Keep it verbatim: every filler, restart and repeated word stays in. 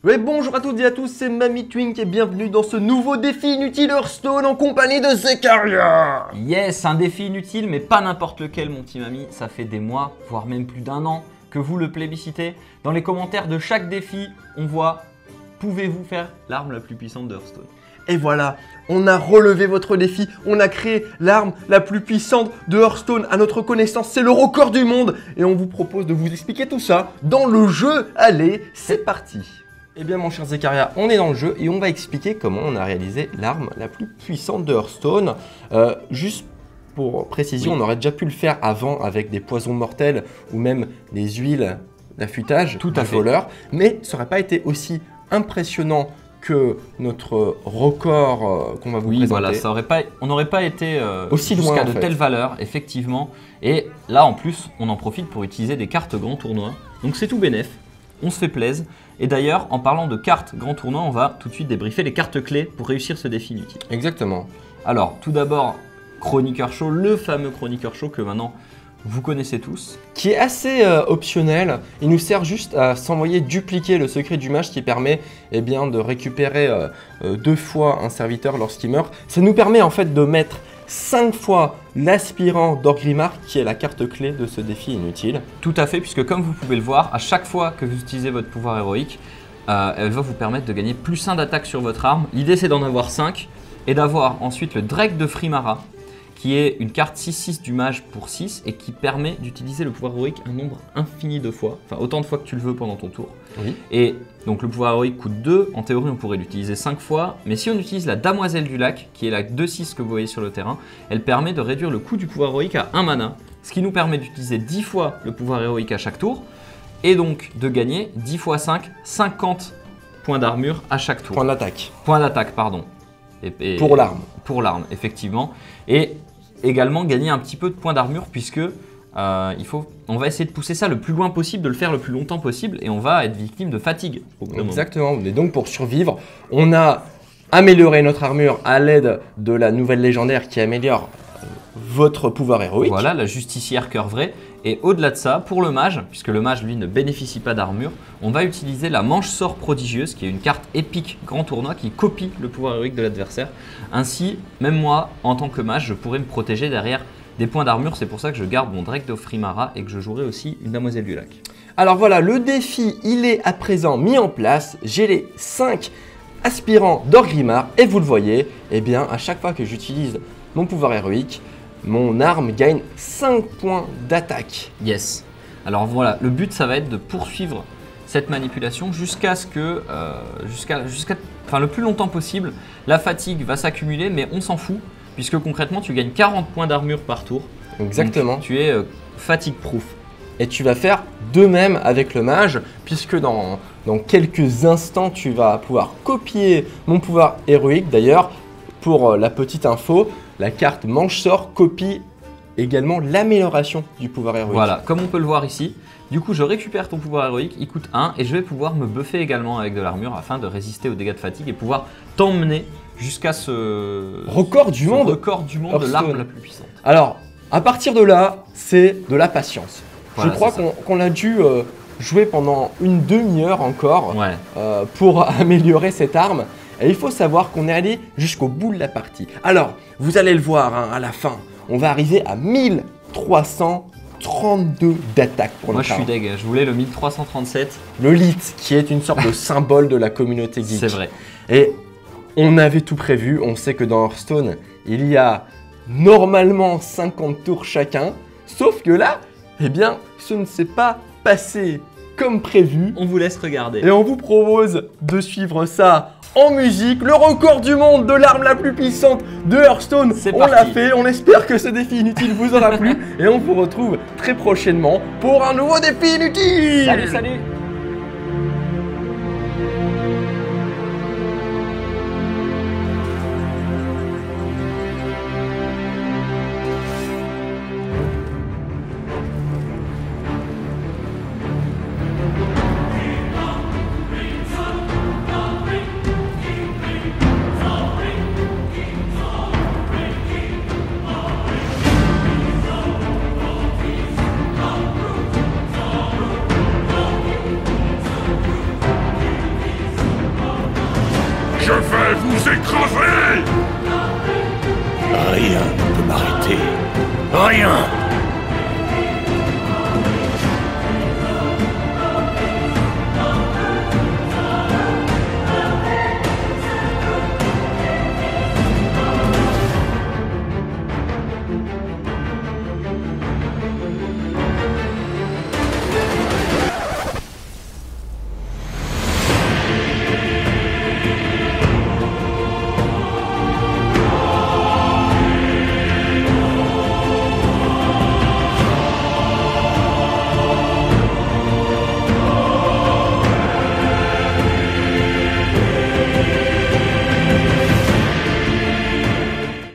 Ouais, bonjour à toutes et à tous, c'est Mamie Twink et bienvenue dans ce nouveau défi inutile Hearthstone en compagnie de Zekaria. Yes, un défi inutile, mais pas n'importe lequel, mon petit Mamie. Ça fait des mois, voire même plus d'un an, que vous le plébiscitez. Dans les commentaires de chaque défi, on voit « Pouvez-vous faire l'arme la plus puissante de Hearthstone ?» Et voilà, on a relevé votre défi, on a créé l'arme la plus puissante de Hearthstone. À notre connaissance, c'est le record du monde. Et on vous propose de vous expliquer tout ça dans le jeu. Allez, c'est parti. Eh bien mon cher Zekaria, on est dans le jeu et on va expliquer comment on a réalisé l'arme la plus puissante de Hearthstone. Euh, juste pour précision, oui. On aurait déjà pu le faire avant avec des poisons mortels ou même des huiles d'affûtage Tout à fait. voleur, mais ça n'aurait pas été aussi impressionnant que notre record euh, qu'on va vous oui, présenter. Voilà, ça aurait pas, on n'aurait pas été euh, aussi loin jusqu'à de fait. telles valeurs, effectivement. Et là, en plus, on en profite pour utiliser des cartes grand tournoi. Donc c'est tout bénef, on se fait plaisir. Et d'ailleurs, en parlant de cartes grand tournoi, on va tout de suite débriefer les cartes clés pour réussir ce défi inutile. Exactement. Alors, tout d'abord, Chroniqueur Show, le fameux Chroniqueur Show que maintenant vous connaissez tous. Qui est assez euh, optionnel. Il nous sert juste à s'envoyer dupliquer le secret du mage qui permet eh bien, de récupérer euh, euh, deux fois un serviteur lorsqu'il meurt. Ça nous permet en fait de mettre cinq fois l'aspirant d'Orgrimmar qui est la carte clé de ce défi inutile. Tout à fait, puisque comme vous pouvez le voir, à chaque fois que vous utilisez votre pouvoir héroïque, euh, elle va vous permettre de gagner plus un d'attaque sur votre arme. L'idée c'est d'en avoir cinq et d'avoir ensuite le Drake de Frimara, qui est une carte six six du mage pour six et qui permet d'utiliser le pouvoir héroïque un nombre infini de fois, enfin autant de fois que tu le veux pendant ton tour. Oui. Et donc le pouvoir héroïque coûte deux, en théorie on pourrait l'utiliser cinq fois, mais si on utilise la Damoiselle du Lac, qui est la deux six que vous voyez sur le terrain, elle permet de réduire le coût du pouvoir héroïque à un mana, ce qui nous permet d'utiliser dix fois le pouvoir héroïque à chaque tour, et donc de gagner dix fois cinq, cinquante points d'armure à chaque tour. Point d'attaque. Point d'attaque, pardon. Et, et, pour l'arme. Pour l'arme, effectivement. Et également gagner un petit peu de points d'armure puisque euh, il faut, on va essayer de pousser ça le plus loin possible, de le faire le plus longtemps possible et on va être victime de fatigue. Exactement, et donc pour survivre, on a amélioré notre armure à l'aide de la nouvelle légendaire qui améliore votre pouvoir héroïque. Voilà, la justicière cœur vrai. Et au-delà de ça, pour le mage, puisque le mage lui ne bénéficie pas d'armure, on va utiliser la manche sort prodigieuse qui est une carte épique grand tournoi qui copie le pouvoir héroïque de l'adversaire. Ainsi, même moi, en tant que mage, je pourrais me protéger derrière des points d'armure. C'est pour ça que je garde mon Drake de Frimara et que je jouerai aussi une Damoiselle du Lac. Alors voilà, le défi, il est à présent mis en place. J'ai les cinq aspirants d'Orgrimmar et vous le voyez, eh bien, à chaque fois que j'utilise mon pouvoir héroïque, mon arme gagne cinq points d'attaque. Yes. Alors voilà, le but ça va être de poursuivre cette manipulation jusqu'à ce que, euh, jusqu'à, jusqu'à, enfin le plus longtemps possible, la fatigue va s'accumuler, mais on s'en fout, puisque concrètement tu gagnes quarante points d'armure par tour. Exactement. Donc, tu es euh, fatigue proof. Et tu vas faire de même avec le mage, puisque dans, dans quelques instants tu vas pouvoir copier mon pouvoir héroïque. D'ailleurs, pour euh, la petite info, la carte manche sort copie également l'amélioration du pouvoir héroïque. Voilà, comme on peut le voir ici. Du coup, je récupère ton pouvoir héroïque, il coûte un et je vais pouvoir me buffer également avec de l'armure afin de résister aux dégâts de fatigue et pouvoir t'emmener jusqu'à ce record du ce monde, record du monde de l'arme la plus puissante. Alors, à partir de là, c'est de la patience. Voilà, je crois qu'on qu'on a dû euh, jouer pendant une demi-heure encore ouais. euh, pour améliorer cette arme. Et il faut savoir qu'on est allé jusqu'au bout de la partie. Alors, vous allez le voir hein, à la fin, on va arriver à mille trois cent trente-deux d'attaque pour Moi, notre je suis arme. deg, je voulais le mille trois cent trente-sept. Le lit, qui est une sorte de symbole de la communauté geek. C'est vrai. Et on avait tout prévu, on sait que dans Hearthstone, il y a normalement cinquante tours chacun. Sauf que là, eh bien, ce ne s'est pas passé comme prévu. On vous laisse regarder. Et on vous propose de suivre ça en musique, le record du monde de l'arme la plus puissante de Hearthstone. On l'a fait, on espère que ce défi inutile vous aura plu et on vous retrouve très prochainement pour un nouveau défi inutile. Salut, salut. rien.